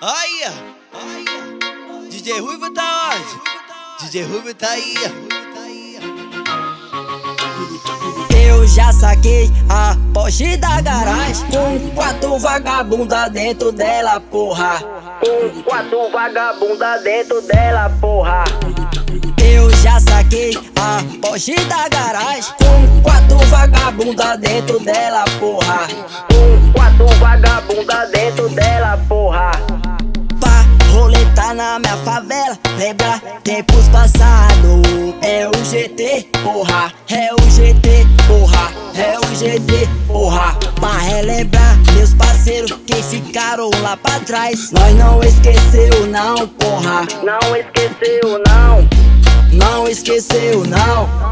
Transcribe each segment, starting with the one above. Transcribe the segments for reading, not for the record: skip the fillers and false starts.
Aí, DJ Ruivo tá onde? DJ Ruivo tá aí. Eu já saquei a Porsche da garagem com 4 vagabunda dentro dela, porra. Com 4 vagabunda dentro dela, porra. Eu já saquei a Porsche da garagem com 4 vagabunda dentro dela, porra. Com 4 vagabunda dentro dela, porra. Pra roletar na minha favela, lembra tempos passados. É o GT, porra, é o GT, porra, é o GT, porra. Pra relembrar meus parceiros que ficaram lá pra trás. Nós não esqueceu não, porra. Não esqueceu não. Não esqueceu não.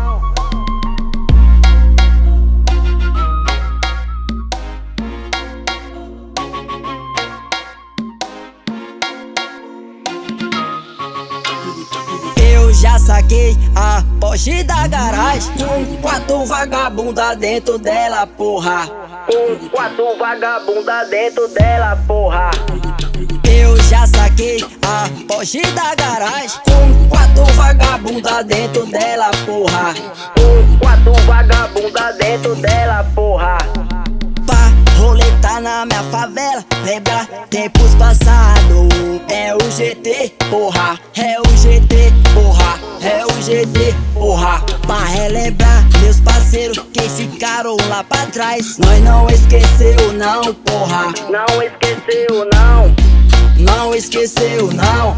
Eu já saquei a Porsche da garagem com 4 vagabunda dentro dela, porra. Com 4 vagabunda dentro dela, porra. Eu já saquei a Porsche da garagem com 4 vagabunda dentro dela, porra. Com 4 vagabunda dentro dela, porra. Pra roletar na minha favela, lembra tempos passados. É o GT, porra, é o GT, porra, é o GT, porra. Pra relembrar meus parceiros que ficaram lá pra trás. Nós não esqueceu não, porra. Não esqueceu não. Não esqueceu não.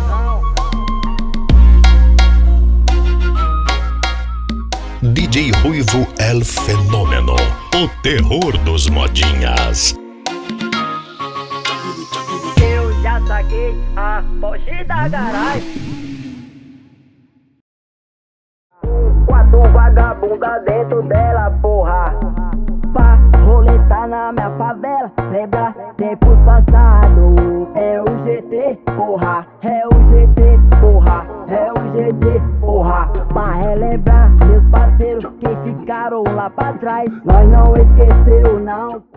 DJ Ruivo El Fenômeno, o terror dos modinhas. Eu já saquei a Porsche da garagem. 4 vagabunda dentro dela, porra. Pra roletar na minha favela, lembra tempos passados. É o GT, porra, é o GT, porra, é o GT, porra. Pra relembrar meus parceiros que ficaram lá pra trás. Nós não esqueceu não.